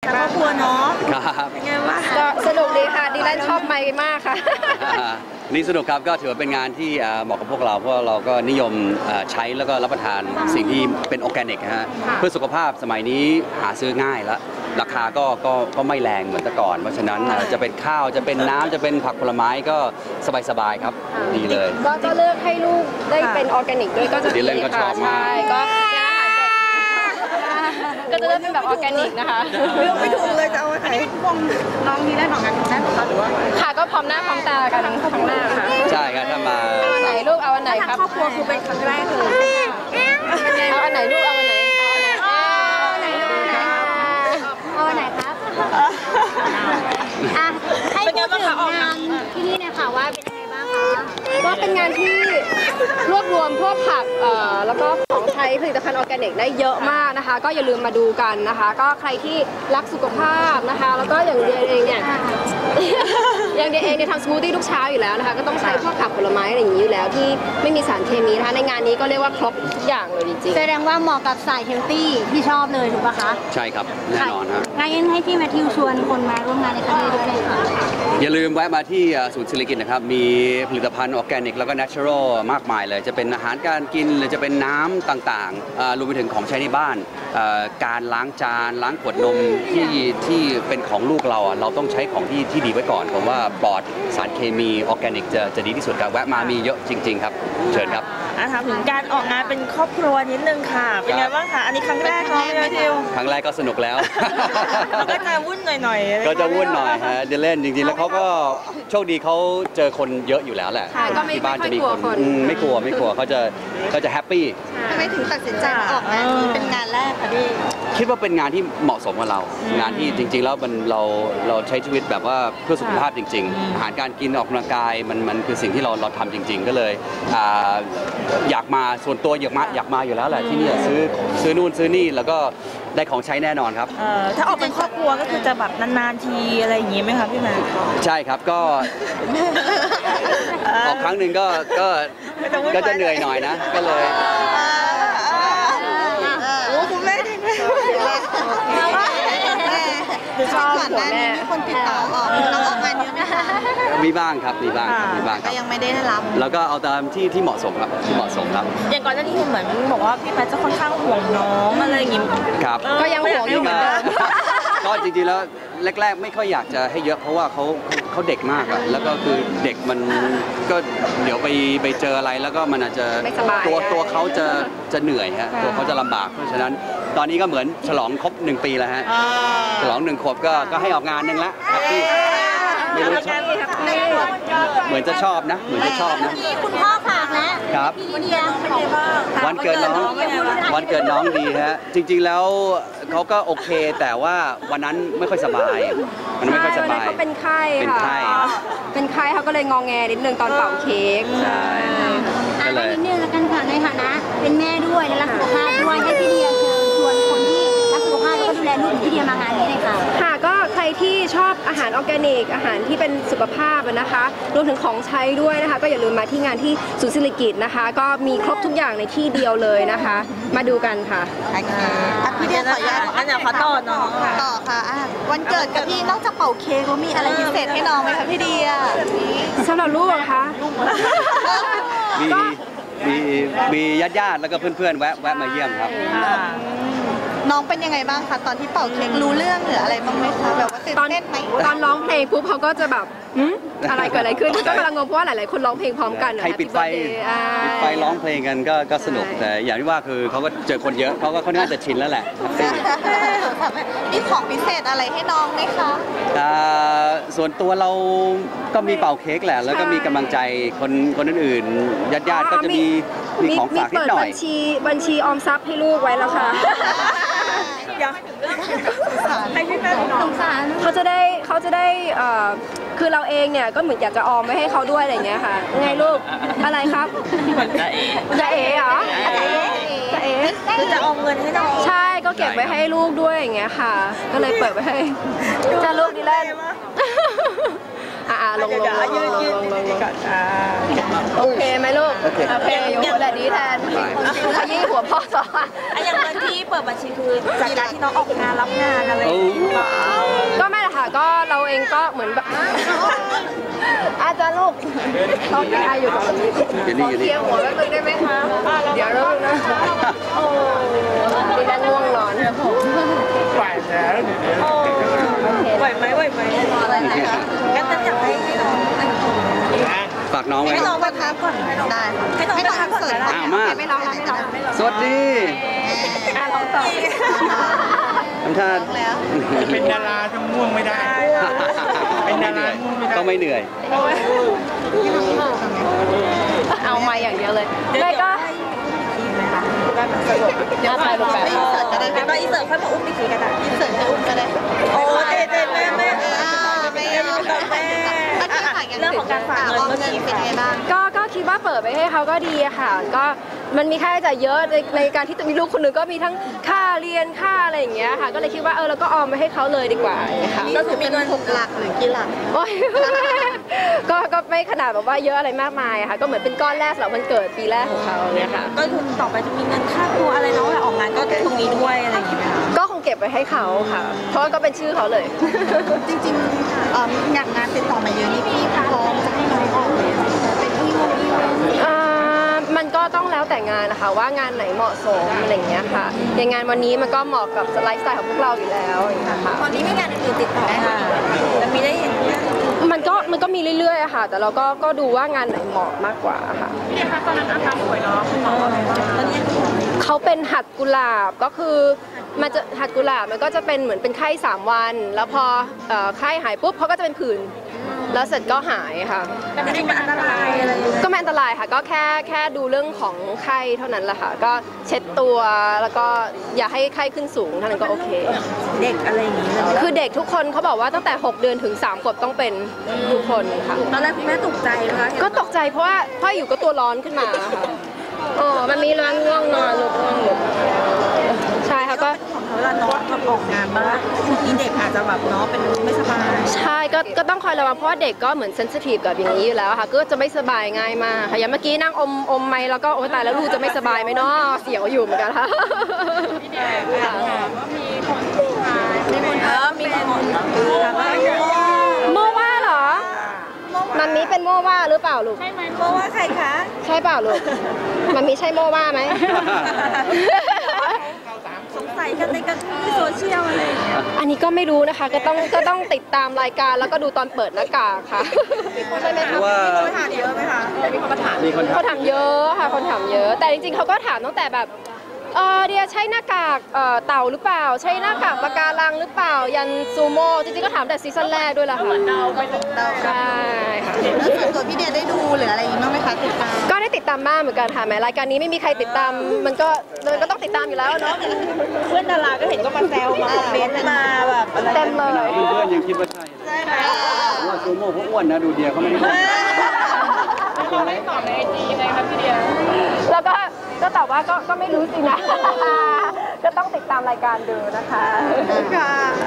ครอบครัวเนาะครับเป็นไงบ้างก็สนุกดีค่ะดิแลนชอบไมค์มากค่ะนี่สนุกครับก็ถือว่าเป็นงานที่เหมาะกับพวกเราเพราะเราก็นิยมใช้แล้วก็รับประทานสิ่งที่เป็นออร์แกนิกฮะเพื่อสุขภาพสมัยนี้หาซื้อง่ายแล้วราคาก็ไม่แรงเหมือนแต่ก่อนเพราะฉะนั้นจะเป็นข้าวจะเป็นน้ำจะเป็นผักผลไม้ก็สบายๆครับดีเลยก็เลือกให้ลูกได้เป็นออร์แกนิกด้วยก็จะดีเลยค่ะใช่ก็ก็จะเลือกเป็นแบบออร์แกนิกนะคะเลือกไม่ถูกเลยจะเอาอันนี้พวงน้องนี่ได้ของงานได้ของเขาหรือว่าค่ะก็พร้อมหน้าพร้อมตากันทั้งหน้าค่ะใช่ครับถ้ามาเอาอันไหนลูกเอาอันไหนครับครอบครัวคือเป็นครั้งแรกเลยเอาอันไหนลูกเอาอันไหนเอาอันไหนครับให้พูดถึงงานที่นี่เนี่ยค่ะว่าเป็นยังไงบ้างคะก็เป็นงานที่รวบรวมพวกผักแล้วก็ของใช้ผลิตภัณฑ์ออร์แกนิกได้เยอะมากนะคะก็อย่าลืมมาดูกันนะคะก็ใครที่รักสุขภาพนะคะแล้วก็อย่างเดียเองเนี่ยอย่างเดียเองเนี่ยทำสมูทตี้ทุกเช้าอยู่แล้วนะคะก็ต้องใช้พวกผักผลไม้อะไรอย่างนี้อยู่แล้วที่ไม่มีสารเคมีนะคะในงานนี้ก็เรียกว่าครบทุกอย่างเลยจริงๆแสดงว่าเหมาะกับสายเฮลตี้ที่ชอบเลยถูกปะคะใช่ครับแน่นอนครับงั้นให้พี่แมทธิวชวนคนมาร่วมงานในครั้งนี้ด้วยค่ะอย่าลืมแวะมาที่ศูนย์ศิริกิติ์นะครับมีผลิตภัณฑ์ออร์แกนิกแล้วก็เนเชอรัลมากมายเลยจะเป็นอาหารการกินหรือจะเป็นน้ำต่างๆรวมไปถึงของใช้ในบ้านการล้างจานล้างขวดนมที่เป็นของลูกเราต้องใช้ของที่ดีไว้ก่อนผมว่าปลอดสารเคมีออร์แกนิกจะดีที่สุดครับแวะมามีเยอะจริงๆครับเชิญครับถามถึงการออกงานเป็นครอบครัวนิดนึงค่ะเป็นไงบ้างคะอันนี้ครั้งแรกเนาะพี่ทิวครั้งแรกก็สนุกแล้วก็จะวุ่นหน่อยก็จะวุ่นหน่อยฮะเล่นจริงๆแล้วเขาก็โชคดีเขาเจอคนเยอะอยู่แล้วแหละที่บ้านจะมีคนไม่กลัวเขาจะแฮปปี้ทำไมถึงตัดสินใจออกงานนี้เป็นงานแรกคะพี่คิดว่าเป็นงานที่เหมาะสมกับเรางานที่จริงๆแล้วเราใช้ชีวิตแบบว่าเพื่อสุขภาพจริงๆอาหารการกินออกกำลังกายมันคือสิ่งที่เราทำจริงๆก็เลยอยากมาส่วนตัวอยากมาอยู่แล้วแหละที่นี่ซื้อนู่นซื้อนี่แล้วก็ได้ของใช้แน่นอนครับถ้าออกเป็นครอบครัวก็คือจะแบบนานๆทีอะไรอย่างงี้ไหมคะพี่แม่ใช่ครับก็ออกครั้งหนึ่งก็จะเหนื่อยหน่อยนะก็เลยคุณแม่ดีไหมชอบหัวแม่คนติดต่อออกเราออกงานเยอะไหมคะมีบ้างครับก็ยังไม่ได้รับแล้วก็เอาตามที่เหมาะสมครับที่เหมาะสมครับอย่างก่อนหน้านี้เหมือนบอกว่าพี่แพทจะค่อนข้างห่วงน้องอะไรอย่างงี้ครับก็ยังห่วงอยู่เหมือนเดิมก็จริงๆแล้วแรกๆไม่ค่อยอยากจะให้เยอะเพราะว่าเขาเด็กมากอะแล้วก็คือเด็กมันก็เดี๋ยวไปเจออะไรแล้วก็มันอาจจะตัวเขาจะเหนื่อยฮะตัวเขาจะลำบากเพราะฉะนั้นตอนนี้ก็เหมือนฉลองครบ1 ปีแล้วฮะฉลอง1 ขวบก็ให้ออกงานนึงละแฮปปี้ไม่รู้เหมือนจะชอบนะคุณพ่อฝากแล้วครับพี่เดียวันเกิดน้องดีฮะจริงๆแล้วเขาก็โอเคแต่ว่าวันนั้นไม่ค่อยสบายมันไม่ค่อยสบายเป็นไข้เขาก็เลยงอแงนิดนึงตอนเป่าเค้กใช่ก็เลยนิดนึงแล้วกันค่ะในฐานะเป็นแม่ด้วยและรักสุขภาพด้วยให้พี่เดียชวนคนที่รักสุขภาพแล้วก็ดูแลลูกพี่เดียมางานนี้เลยค่ะค่ะก็ใครที่ชอบอาหารออร์แกนิกอาหารที่เป็นสุขภาพนะคะรวมถึงของใช้ด้วยนะคะก็อย่าลืมมาที่งานที่ศูนย์ศิริกิติ์นะคะก็มีครบทุกอย่างในที่เดียวเลยนะคะมาดูกันค่ะโอเคพี่เดียขออนุญาตขอต่อน้องต่อค่ะวันเกิดกับพี่นอกจากเป่าเค้กมีอะไรพิเศษให้น้องไหมคะพี่เดียสำหรับลูกเหรอคะมีญาติแล้วก็เพื่อนๆแวะมาเยี่ยมครับน้องเป็นยังไงบ้างคะตอนที่เป่าเค้กรู้เรื่องหรืออะไรบ้างไหมคะแบบว่าตื่นเต้นไหมตอนร้องเพลงปุ๊บเขาก็จะแบบอะไรเกิดอะไรขึ้นก็กำลังงงเพราะว่าหลายๆคนร้องเพลงพร้อมกันใครปิดไฟร้องเพลงกันก็สนุกแต่อย่างที่ว่าคือเขาก็เจอคนเยอะเขาก็ค่อนข้างจะชินแล้วแหละมีของพิเศษอะไรให้น้องไหมคะส่วนตัวเราก็มีเป่าเค้กแหละแล้วก็มีกำลังใจคนอื่นๆญาติก็จะมีของฝากนิดหน่อยบัญชีออมทรัพย์ให้ลูกไว้แล้วค่ะให้พี่แม่สงสารเขาจะได้คือเราเองเนี่ยก็เหมือนอยากจะออมไว้ให้เขาด้วยอะไรอย่างเงี้ยค่ะไงลูกอะไรครับจะเอ๋เหรอคือจะออมเงินให้น้องใช่ก็เก็บไว้ให้ลูกด้วยอย่างเงี้ยค่ะก็เลยเปิดไว้ให้จะลูกดีแลนลงก่อนโอเคไหมลูกโอเคอยู่แหละดีแทนขยี้หัวพ่อต่ออย่างเงินที่เปิดบัญชีคือจากการที่น้องออกงานรับงานอะไรเองก็เหมือนแบบอาจารย์ลูกต้องให้อาอยู่กับคนนี้อยู่นี่อยู่นี่เคียร์หัวแป๊บนึงได้ไหมคะเดี๋ยวเรานะโอ้ดีนั่งง่วงนอนไหวไหมอะไรนะคะงั้นจะอยากให้น้องฝากน้องไว้ให้น้องประทับก่อนได้ให้น้องประทับก่อนมาไม่ร้องแล้วไม่ร้องสวัสดีร้องต่อทำท่าเป็นดาราจะง่วงไม่ได้ เป็นดาราง่วงไม่ได้ต้องไม่เหนื่อยเอามาอย่างเดียวเลยไม่ก็เดี๋ยวถ่ายรูปแบบอินเสิร์ตก็ได้ไปอินเสิร์ตค่อยมาอุ้มอีกทีก็ได้อินเสิร์ตจะอุ้มก็ได้โอ้เต้แม่แม่เรื่องของการฝากเงินเมื่อกี้เป็นไงบ้างก็คิดว่าเปิดไปให้เขาก็ดีอะค่ะก็มันมีค่าใช้จ่ายเยอะในการที่จะมีลูกคนหนึ่งก็มีทั้งค่าเรียนค่าอะไรอย่างเงี้ยค่ะก็เลยคิดว่าเราก็ออมไปให้เขาเลยดีกว่าค่ะก็คือมีเงิน6 หลักหรือกี่หลักโอ้ยก็ไม่ขนาดแบบว่าเยอะอะไรมากมายค่ะก็เหมือนเป็นก้อนแรกสำหรับวันเกิดปีแรกของเขาเนี่ยค่ะก็คือต่อไปจะมีเงินค่าตัวอะไรน้องออกงานก็ตรงนี้ด้วยอะไรอย่างเงี้ยก็คงเก็บไว้ให้เขาค่ะเพราะว่าก็เป็นชื่อเขาเลยจริงๆอยากงานติดต่อมาเยอะนี่พี่พร้อมจะให้น้องออกเลยเป็นอีเวนต์มันก็ต้องแล้วแต่งานนะคะว่างานไหนเหมาะสมอะไรอย่างเงี้ยค่ะอย่างงานวันนี้มันก็เหมาะกับไลฟ์สไตล์ของพวกเราอยู่แล้วอย่างเงี้ยค่ะตอนนี้มีงานอื่นๆติดต่อค่ะแล้วมีได้เห็นมันก็มีเรื่อยๆอะค่ะแต่เราก็ดูว่างานไหนเหมาะมากกว่าค่ะพี่คะตอนนั้นอาการป่วยเนาะคุณหมออะไรบ้างตอนนี้เขาเป็นหัดกุหลาบก็คือมันจะหัดกุหลาบมันก็จะเป็นเหมือนเป็นไข้3 วันแล้วพอไข้หายปุ๊บเขาก็จะเป็นผื่นแล้วเสร็จก็หายค่ะแต่ไม่ได้เป็นอันตรายอะไรก็ไม่อันตรายค่ะก็แค่ดูเรื่องของไข้เท่านั้นแหละค่ะก็เช็ดตัวแล้วก็อย่าให้ไข้ขึ้นสูงเท่านั้นก็โอเคเด็กอะไรอย่างนี้คือเด็กทุกคนเขาบอกว่าตั้งแต่6 เดือนถึง3 ขวบต้องเป็นทุกคนค่ะตอนแรกคุณแม่ตกใจไหมคะก็ตกใจเพราะว่าพ่ออยู่ก็ตัวร้อนขึ้นมาค่ะมันมีร้อนง่วงนอนลุกง่วงลุกใช่ค่ะก็ของเขาละน้องมาออกงานบ้างมีเด็กอาจจะแบบเนาะเป็นไม่สบายใช่ก็ต้องคอยระวังเพราะว่าเด็กก็เหมือนเซนซิทีฟกับอย่างนี้อยู่แล้วค่ะก็จะไม่สบายง่ายมากค่ะอย่างเมื่อกี้นั่งอมไม้แล้วก็โอ้ตายแล้วลูกจะไม่สบายไหมเนาะเสียวอยู่เหมือนกันค่ะพี่แดงถามว่ามีคนมีคนโมว่าเหรอมันมีเป็นโมว่าหรือเปล่าลูกใช่ไหมโมว่าใครคะใช่เปล่าลูกมันมีใช่โมว่าไหมสงสัยกันในกันที่โซเชียลอะไรอย่างเงี้ยอันนี้ก็ไม่รู้นะคะก็ต้องติดตามรายการแล้วก็ดูตอนเปิดหน้ากากค่ะใช่ไหมคะมีคนถามเยอะไหมคะมีคนถามเยอะค่ะคนถามเยอะแต่จริงๆเขาก็ถามตั้งแต่แบบเดียใช้หน้ากากเต่าหรือเปล่าใช้หน้ากากปะการังหรือเปล่ายันซูโม่จริงๆก็ถามแต่ซีซั่นแรกด้วยล่ะค่ะเดาไปใช่ค่ะแล้วส่วนตัวพี่เดียได้ดูหรืออะไรอย่างงี้บ้างไหมคะติดตามก็ได้ติดตามบ้างเหมือนกันค่ะแม้รายการนี้ไม่มีใครติดตามมันก็ต้องติดตามอยู่แล้วเนาะเพื่อนดาราก็เห็นก็มาแซวมาคอมเมนต์มาแบบอะไรเต็มเลยเพื่อนยังคิดว่าใช่ว่าซูโม่เขาอ้วนนะดูเดียเขาไม่ได้เราได้ตอบในIGยังไงครับพี่เดียแล้วก็ตอบว่าก็ไม่รู้สินะก็ต้องติดตามรายการดูนะคะ